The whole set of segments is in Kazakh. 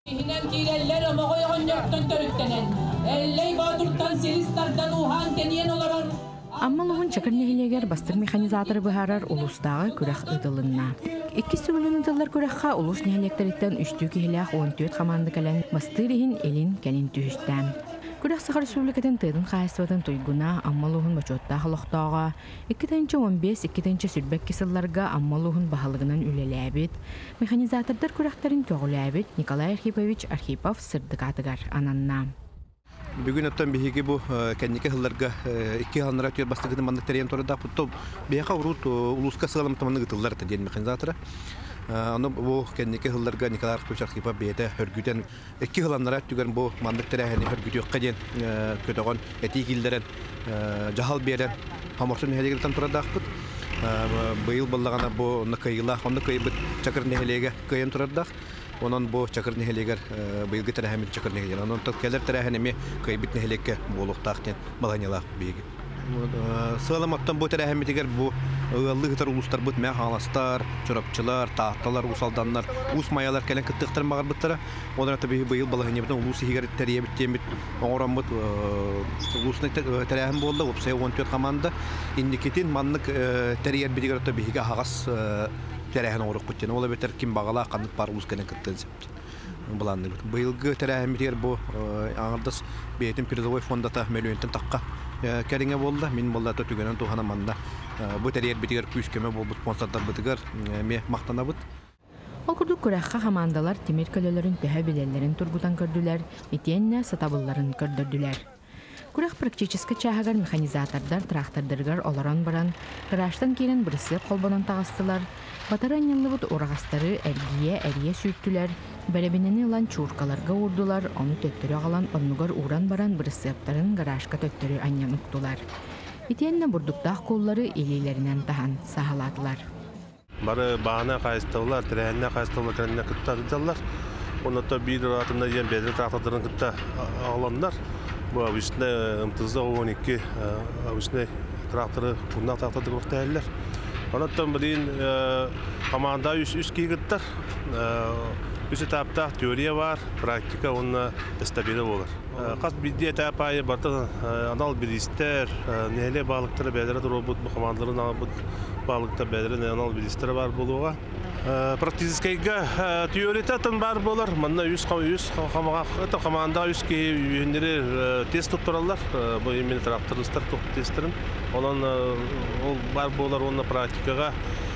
Hinen kireller ama koyun yoktan törüktenen. Elley Badur'tan Silistar'dan Uhan teniyen olarak. Аммалугун чакырнехилегер бастык механизаторы быһарар улустагы күрэх ытылынна. Икки сүгүлүн ытыллар күрэхха улус нехилектериттен үстүү кихилях 14 команда кэлен мастырихин элин кэлин түһүстәм. Күрэх Сахар Республикатын тыдын хайстватын туйгуна аммалугун бачотта халыктага 2-15 сүрбек кисылларга аммалугун баһалыгынан үлеләбит. Механизатордар күрэхтерин көгүләбит Николай Архипович Архипов сырдыкатыгар ананна. Бүгін оттан бейге бұл кәнеке ғылларға 2 ғалынара түйер бастығыды мандық тәрейін торыда бұтты бейға ұрут ұлысқа сығалым таманның ғытылдар тәден механизаторы. Оны бұл кәнеке ғылларға Николай Архипович Архипов бейді үргүйден 2 ғалынара түйген бұл мандық тәрейін үргүйді өққа ден көтіған әтей келдерін жағал берін хамырсын нәхелегіртен тұрады ақпыт. Бұйыл болағана бұл қайыла, оны қайыбыт чакыр нәхелеге қайын тұрардақ. Онан бу чакыр нехелегер быйылгы тарахамит чакыр нехелегер. Онан келер тараханеме кайбит нехелекке болуктактен баланялак биги. Сыламаттан бу тарахамитигер бу ыллыгытар улустар бут мә халастар, чорапчылар, тахталар, усалданнар, ус маялар келен кыттыктар магырбыттара. Онан таби быйыл балаганебитен улус игер тариябиттемит. Оңоран бут улусны тарахам болду, опсай 14 команда. Индикетин маннык тарияр бидигер табига хагас тәрәһен орық күттен. Ола бетер ким бағала қанып бар ұлыс кәнен күттен септі. Бұланды. Бұйылғы тәрәһен бетер бұл аңырдас бейтін перезовой фондата мөлуентін таққа кәріңе болды. Мен болды төтігенен туғана манда. Бұл тәрәйер бетер күскеме бұл спонсордар бұтығар ме мақтана бұд. Ол күрдік күрәққа хамандалар темір көлелерін төхә белелерін тұргутан көрділер, етенне сатабылларын көрдірділер. Күрәк практически чағагар механизатордар, трактордыргар оларан баран, ғыраштан керін бірісіп қолбанан тағыстылар, батаранялы бұд орағастары әрие сүйттілер, бәребінені лан чуркаларға урдулар, оны төттірі ағалан оннугар уран баран бірісіптарын ғырашқа төттірі аньян ұқтылар. Етенне бұрдықтақ қоллары елейлерінен таған сағаладылар. Бары бағана қайыстығылар, тірәйінне қайыстығылар кәрінне күтті адыдалар. Онытта бір ратында ен бәдір трактордарын күтті ағаландар. Bu abisinde ımtızda 12 abisinde traktörü bundan traktörü kurtarırlar. Ondan birin komanda üst gittiler. Üst etapta teoriye var, praktika onun stabil olur. Kas bir diye etapayı batı anal bilgiler, neyle balıkları bedere robot bu komandaların balıkta bedere anal bilgiler var buluğa. Практическийге теориятын бар болар. Мында 100 команда 100 үйүндөрү тест туттуралар. Бу эми тракторлустар тестерин. Онан ол бар болар, оны практикага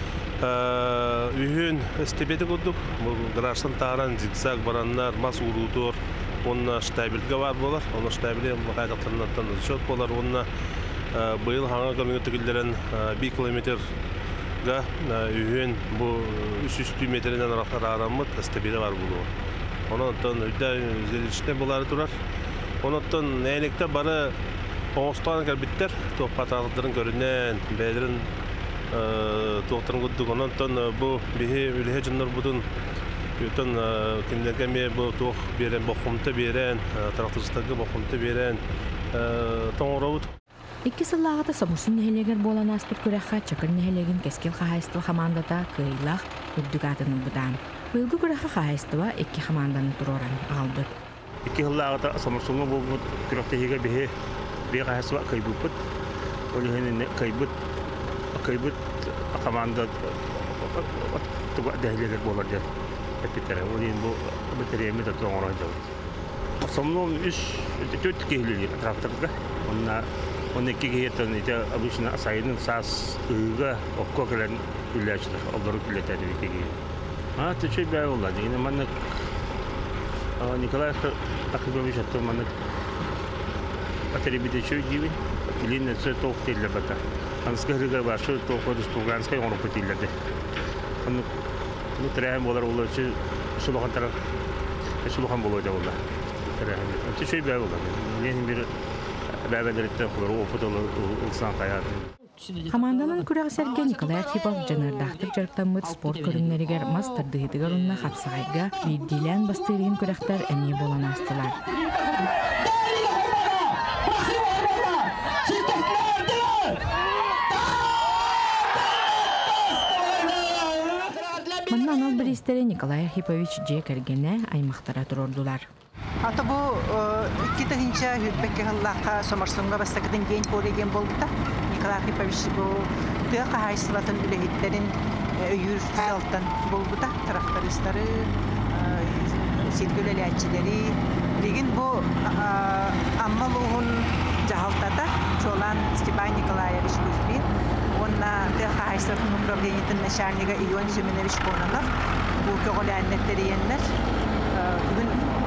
үйүн степеде көрдүк. Бу граштан таран зигзаг барандар, мас урутор, онна штабилге бар болар. Оны штабиле кайдактарынан счет болар. Онна быйыл хаңа километрлерин 1 километр га үйен бу 300 метрден арамыт стабиле бар булуу. Онотон үйдө үзелиште булары турар. Онотон нәйлекте бары Оңостан кәлбиттер, топаталдырын көрүнен, бәдерин тоқтырын күддік. Онотон бу бихе үліге жыннар будун ütön kindegeme bu toq beren boqumta beren тракторстагы boqumta beren тоңоробут. Икки сыллағыта самусын нехелегер болан аспыт күрәхқа чакыр нехелеген кескел қағайстыл командата кыйлах үрдүгатыны бұдан. Бұйылғы күрәхқа қағайстыва икки команданы тұроран алды. Икки сыллағыта самусынға бұл күрәқтегеге бе қағайстыва кайбыпыт. Олығын кайбыт команда тұға дәхелегер болар дәл. Әппеттері. Олығын бұл бәттереме де тоңыран жауыз. Самуын үш төт кейлелер тракторға. Он не кигеет, он это обычно сайден сас ыга оккоклен үләчләр, алдар үләтә дип киге. Ты что бәвулла, дигән мәнне Николай Архипович атты мәнне атрибите что диви, или не все то хотели бата. Анскарыга башы то ходиш туганскай он репетилerde. Он ну трәм болар улар чи шулган тарaf шулган болой да улар. Трәм. Ты что бәвулла, мен бир Команданын күрәгә сәргә Николай Архипов жанардахтыр жарктамыт спорт көрүннәригәр мастырдыгыдыгар унна хапсагайга бидилән бастырыгын күрәктәр әни болан астылар. истери Николай Архипович же кергене аймактара турордулар. Ата бу икки тагынча хүтбекке халлакка соморсунга бастагын ген полеген болду. Николай Архипович бу тыга хайсылатын үлехиттерин өйүр талтан болду да трактористтары, силгөлелячилери деген бу аммалугун жахалтата чолан Степан Николаевич Кузьмин. Онна тыга хайсылатын управлениятын начальника Ион Семенович Кононов бу көголяннеттериеннер бүгүн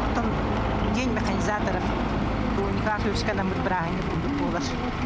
день механизаторов у Николая Архиповича нам брахани булар.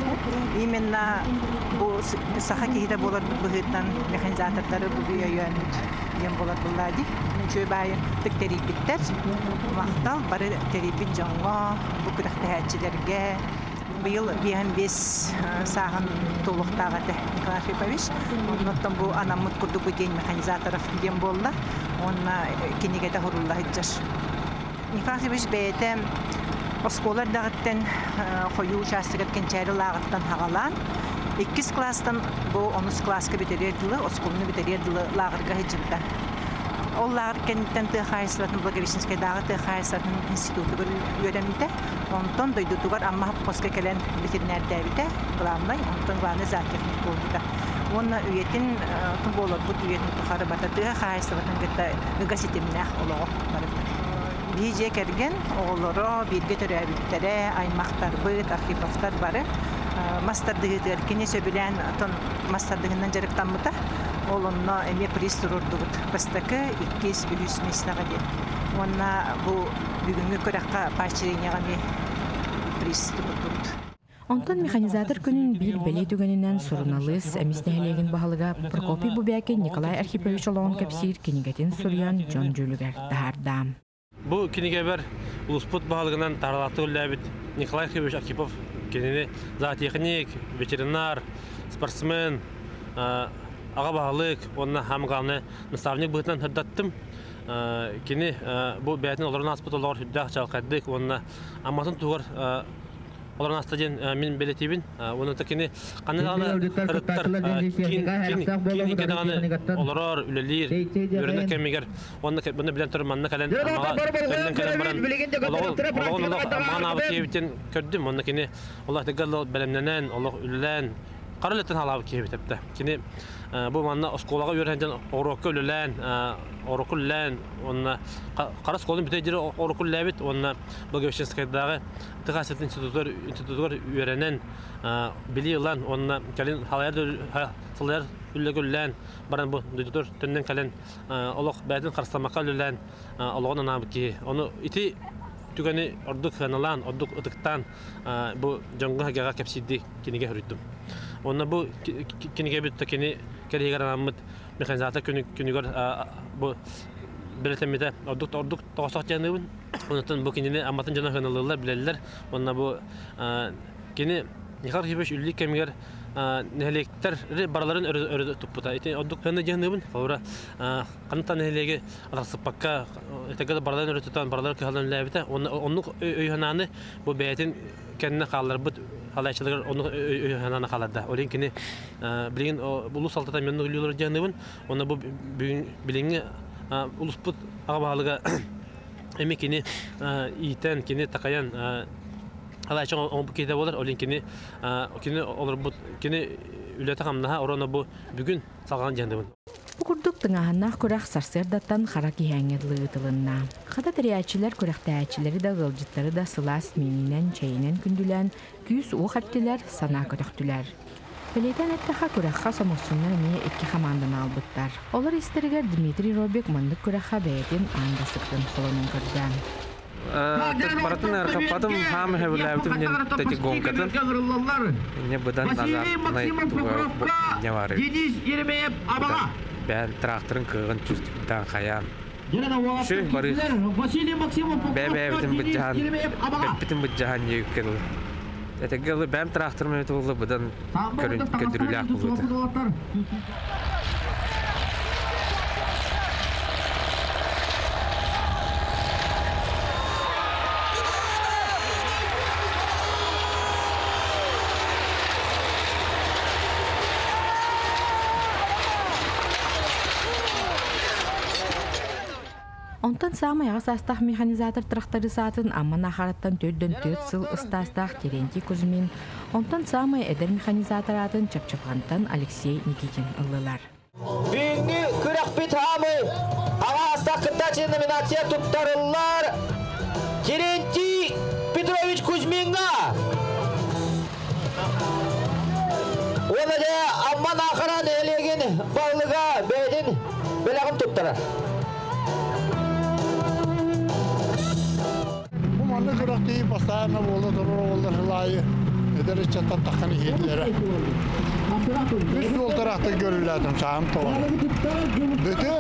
Именно бу сахакида булар быгытан механизаторлары бу яйын ем булар буллади. Чөй бай тектери биттер. Мактал бары терипит жаңга бу кырактаачыларга быйыл 25 сагын толуктагы Николай Архипович. Оннан бу анамыт курду бу день механизаторов ем болла. Онна кинигеде хоруллах жаш. Николай Архипович бәйтем осколар дағыттен қою участығыт кенчәрі лағыттан хағалан. 2 класстан бұл 10 класска бітерер дылы, осколыны бітерер дылы лағырға хеджіпті. Ол лағыр кенттен Тыхайсылатын, Благовещенскай дағы Тыхайсылатын институты бір өремді. Онтон дойдутуғар амма хапқосқа келен ветеринар дәбіті главный, онтон главный зоотехник болды. Онна үйетін болар бұд үйетін тұқары бата Тыхайсылатын гетті үгасетемінәқ олығы барықты. Бейже керген оғылыры, берге төрәбіттері, аймақтар бұд, архивовтар бары. Мастардығыдыр, кене сөбілен мастардығынан жарықтан бұта. Олынна әме приз тұрырды бұд. Бастықы 200 месінаға ден. Онна бұл бүгінгі көраққа поощрениеға приз тұрырды бұд. Онтон механизатор күнін бир бәле түгенінен сұрыналыс әміснәлеген бағылыға Прокопий Бубяке Николай Архипович олығын кәпсир кенегетін сұрыян жон жөлігер дағардам. Бұл кенеге бір ұлыспұт бағылығынан таралақты үлләбіт Николай Архипович Архипов кенені зоотехник, ветеринар, спортсмен, аға бағылық, онына хамғалыны наставник бұғытынан хүрдаттым. Кені бұл бәйтін оларын аспыт олар хүрдақ жалқаддық, онына амматын туғыр оларын астаден мен белетебін. Оны тәкені қанығаны ұрыттар, кейін кедағаны оларар, үлелер, өрінді кәмегер. Бұны білен тұрым манны кәлен, өнден кәлен баран. Олағын маған абы кейбіттен көрдім. Оны кені олақ дегал бәлемненен, олақ үлелен, қарылеттен халабы кейбітіпті. Кені бұл манна осколаға өренден орокы үлелен, орокы үлелен, қара сколын бітейдері орокы үлелебіт, оны Благовещенскайдағы Тыхайсылат институтугар үйренен били ұлан, оны кәлін халайар үллегі үллән, баран бұл дүйтутур түннен кәлін олық бәйтін қарыстамаққа үллән олығын анабыт кейі. Оны ити түгені ордық ғаналан, ордық ұтықтан бұл жоңғы ғаға кәпсейді кенеге хүріттім. Оны бұл кенеге бүтті кені кәрігер анамыт механизатор күнігер бұл білетемеді ордық тоғысақ жәнігін. Онытын бұл кенені аматын жана ғаналылар білелілер. Оны бұл кені Николай Архипович үллік кәмегер нәхелектер бараларын өрі тұппыта. Ордық ғаны жәнігін. Қанытан нәхелегі атақсыппаққа әтәгеді бараларын өрі тұтан баралар күйалдан үләбіті. Оның өйхананы бұл бәйтін кәніне қалар бұд халайшылығыр оның өйхананы қалады. Олен кені білген ұлы салтата менің үлілер жәнігін. Оны бұл біліңі ұлыспұт ағабағалыға әме кені ийтен, кені тақаян халайшың оң кейде болар. Олен кені олар бұд кені үлеті қамнаға орона бұл бүгін салған жәнігін. Бұқұрдық тыңағаннақ көрақ сарсырдаттан қара кейәңерлі ұтылынна. Қада тіриячілер көрәқтәячілері да ғылжыттары да сылас менінен, чайынан күнділән, күйіс оқ әттілер, сана көтіқтілер. Білейден әттіға көрәққа самосыннан әме екі қамандын албыттар. Олар істерігер Дмитрий Робек мандық көрәққа бәйетін аңдасықтың қолының көрден. Баратын әрқападым хам хәвіләуді мен тәті гонкатын. Не бұдан азартынай туға не бар еді. Бәл тракторын кығын чүстіктен қаян. Шүй бары бәбәвітін бұд жаған еуіп келі. Әтегелі бәм тракторын өті олы бұдан көдірілі ақ бұлыды. Онтан самай ағас астақ механизатор трактары сатын амман ахараттан 4 сыл ыстастақ Терентий Кузьмин, онтан самай эдер механизатор атын чапчапғантан Алексей Никитин ылылар. Бүгінгі күрек бит хамы ағас астақында номинация тұттарылар Терентий Петрович Кузьминға. Оны де амман ақыран әлеген бағлыға бәйден бәләғым тұттара. Onu kıraktayı basağına oldu durur hilayı. Eder çatan takan hiyetleri. Üst yol tarafta görürlerdim sağım toğanı. Bötü.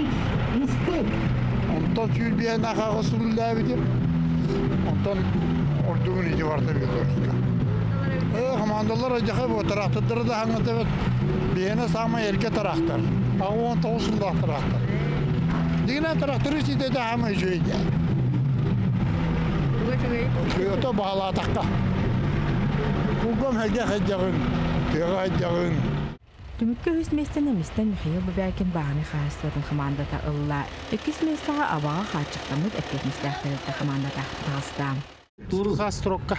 Ondan tüyül bir yana kakasını bidim. Ondan orduğun idi vardı bir doğruska. Komandalar acıkı bu taraftadır da hangi evet bir yana sağma erke taraftar. Ağı on tavusunda taraftar. Dine taraftarı işte de hemen şöyle. Şöyle bağla takka. Kugam hece hecegin, tega hecegin. Tümükkä hüsmesten emisten Mihail Babakin bağını xaasların komandata ılla. Ekis mesağa abağa xaçıqtamıd etletmişlerdə komandata tağıstam. Xas trokka.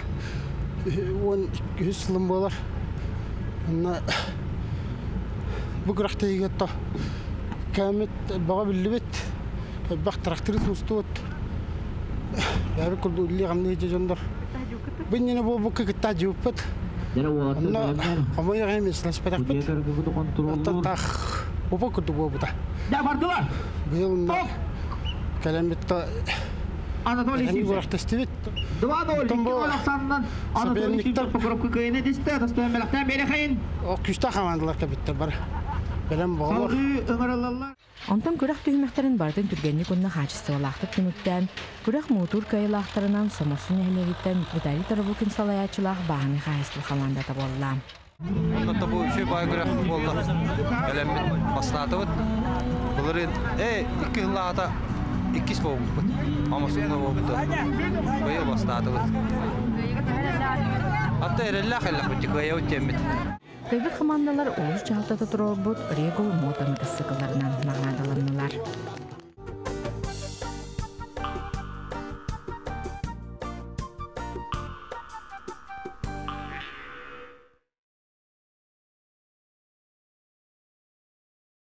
200 yılım bolar. Bu qıraqtayı getto. Kamet bağa billibet. Baq traktörüs mustut. Abi kuldu illi gamni jondor. Binyene bu kıtta jupet. Ama ya hem slash patak. Tak. Bu kudu bu da. Ya vardılar. Bilna. Kalemetta Anatoly Sivit. Два доли. Казахстаннан Anatoly Sivit покупка кайны дисте, достоин белектен берехин. O küstä komandalar kabitler бар. Belem bağlar. Öngörəllər. Ondan күрәк түймәктерин бардын түргенни күнне хачысы валахтык түмүктән, күрәк мотор кайлахтарынан самосын әмегиттен медали тарабукин салаячылах бағаны хайслы командата болла. Онда бу үші бай күрәк болды. Белембит бастатыбыт. Буларын 2 жыллата 2 болмут. Амасында болду. Быйыл бастатыбыт. Атта эреллах эллах битикая өтемит. Көбі командалар олыс жалтата тұрор бұд регул мотомотоцикларынан мағынадаланылар.